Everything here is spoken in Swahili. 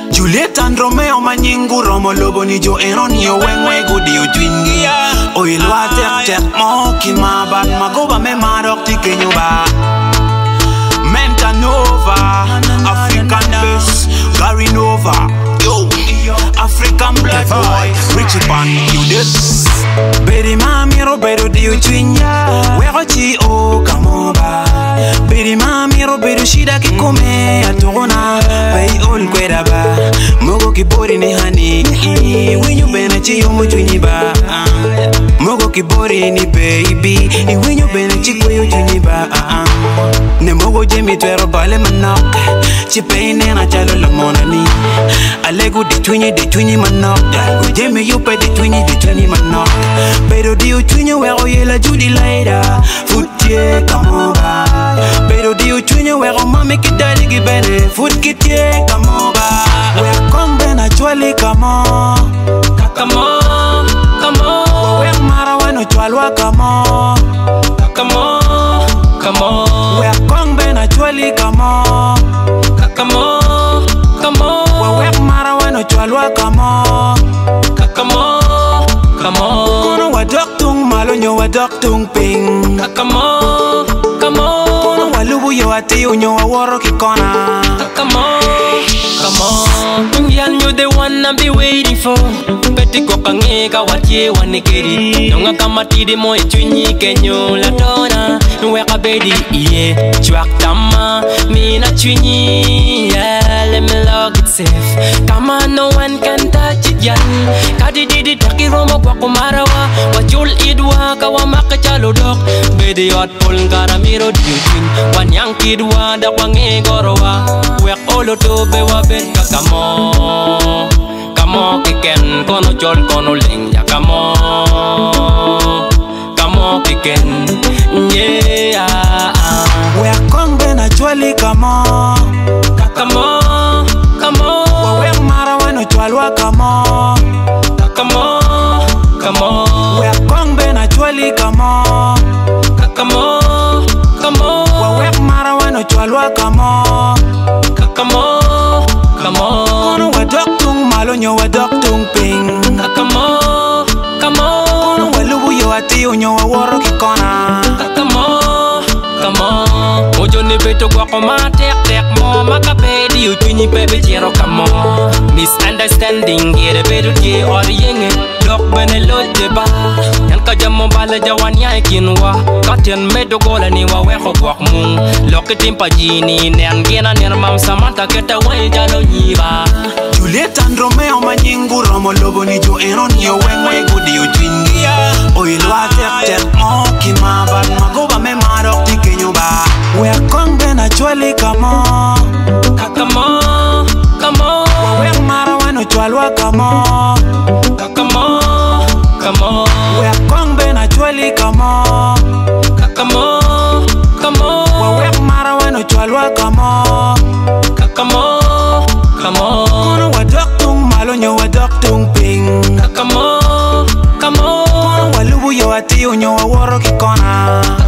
Juliet and Romeo manyingu romo lobo ni jo eronio wengwe gudi ujwingi Oilwa tek mo kimaba magoba me marok tikenyuba Menta Nova African bass Gary Nova Yo African black boy Richie Pan you this Beri mami Roberto di uchwinya Wero chi o kamoba Beri mami Roberto shida kikume atona Bay ol kwedaba Mogo kibori ni hani Winyu bena chi yomo chwinyiba Mogo kibori ni baby Winyu bena chi kweyo chwinyiba Ne mogo jemi twero bale manok Chipeine na chalo lamona ni Alegu di twinyi manok Jemi yupe di twinyi manok Pero di uchwinyi wero yela judi laida Futye kamoba Pero di uchwinyi wero mami kidali gibene Fut kitye kamoba Wea kombe na chwali kamo Kakamo Wea mara wano chwalwa kamo Kakamo Wea kombe na chwali kamo Kakamo Wea mara wano chwalwa kamo Kakamo Kono wadok tung malo nyo wadok tung ping Kakamo Kono walubu yo ati unyo waworo kikona Kakamo Yan you the one I be waiting for Peti ko kangeka watie wanekeri Nonga kamatidi mo chunyi kenyo la tona Weka bedi iye chwak tama Mina chunyi yeah let me log it safe Kama no one can touch it yan Kadi didi taki romo kwa kumarawa Wachul idwa kawa makachalo dok Bedi yot pol ngara miro diutin Wanyang kidwa da kwa ngegorowa Wek olo tobe wa ben kakamo Kamo kiken kono chol kono lengya kamo Kamo kiken yeah Wea kombe na chwali kamo Kakamo Wea mara wano chwalwa kamo Kakamo Wea kombe na chwali kamo Kakamo Wea mara wano chwalwa kamo Kakamo Kono wadok tung malo nyo wadok tung ping Kakamo Kono walubu yo ati unyo waworo kikona Kakamo Ojo ne beto kwa koma tek mo Makapedi uchunyi pepe jero kamo Misunderstanding gere beto je ori yenge Dok bene lote ba Yan kajamo bala jawan ya kinwa Katyan medo gola ni waweko kwa mung Loke timpa jini Nen gena ner mam samanta keta wai jalo nyiba Juliet and Romeo manyingu romo lobo ni jo eronio wengwe gudi uchwingi Oilwa tek mo kimaba magoba me marok tikenyuba Wea kombe na chwali kamo Kakamo Wea mara wano chwalwa kamo Kakamo Wea kombe na chwali kamo Kakamo Wea mara wano chwalwa kamo Kakamo Kono wadok tung malo nyo wadok tung ping Kakamo Kono walubu yo ati unyo waworo kikona